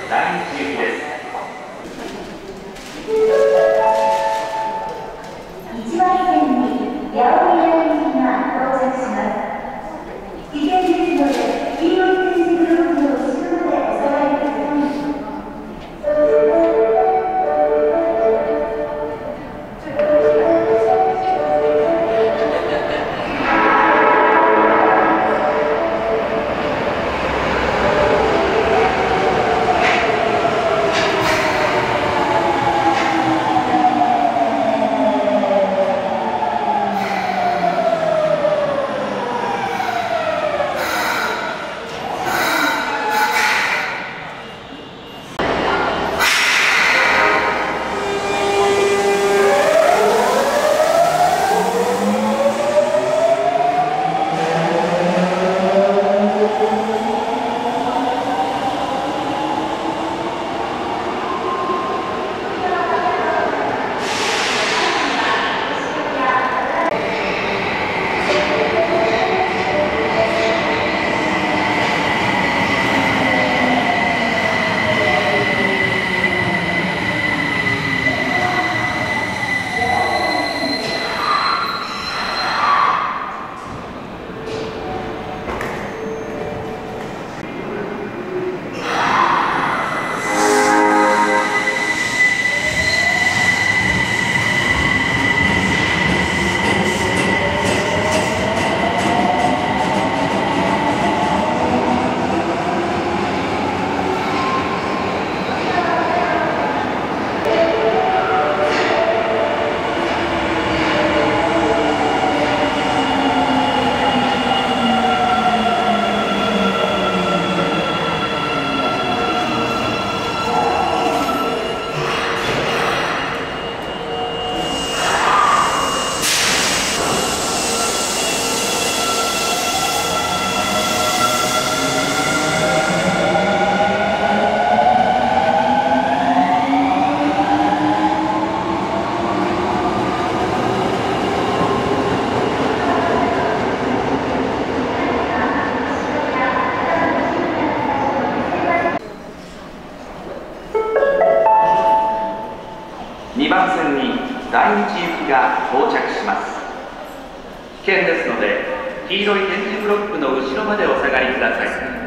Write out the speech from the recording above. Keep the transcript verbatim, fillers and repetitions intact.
だいいち行きです。 いちばん線に八尾南行きが到着します。危険ですので、黄色い点字ブロックの後ろまでお下がりください。 にばん線にだいいち行きが到着します。危険ですので、黄色い点字ブロックの後ろまでお下がりください。